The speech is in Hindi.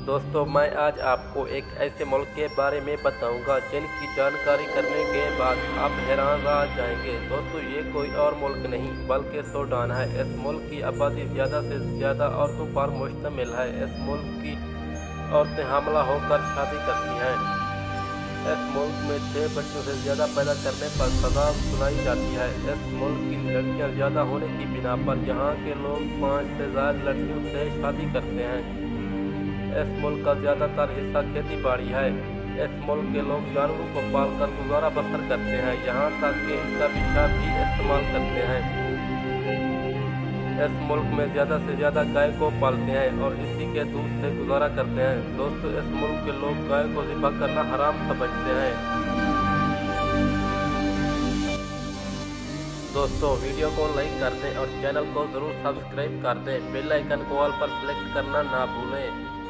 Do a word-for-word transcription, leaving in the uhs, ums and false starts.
दोस्तों मैं आज आपको एक ऐसे मुल्क के बारे में बताऊंगा जिनकी जानकारी करने के बाद आप हैरान रह जाएंगे। दोस्तों ये कोई और मुल्क नहीं बल्कि सूडान है। इस मुल्क की आबादी ज़्यादा से ज़्यादा औरतों पर मुश्तमिल है। इस मुल्क की औरतें हमला होकर शादी करती हैं। इस मुल्क में छः बच्चों से ज़्यादा पैदा करने पर सज़ा सुनाई जाती है। इस मुल्क की लड़कियां ज़्यादा होने की बिना पर यहाँ के लोग पाँच से ज़्यादा लड़कियों से शादी करते हैं। इस मुल्क का ज़्यादातर हिस्सा खेती बाड़ी है। इस मुल्क के लोग जानवरों को पालकर गुजारा बसर करते हैं, यहाँ तक कि इनका पेशाब भी इस्तेमाल करते हैं। इस मुल्क में ज़्यादा से ज़्यादा गाय को पालते हैं और इसी के दूध से गुजारा करते हैं। दोस्तों इस मुल्क के लोग गाय को ज़िबा करना हराम समझते हैं। दोस्तों वीडियो को लाइक कर दें और चैनल को ज़रूर सब्सक्राइब कर दें। बेल आइकन को ऑल पर सेलेक्ट करना ना भूलें।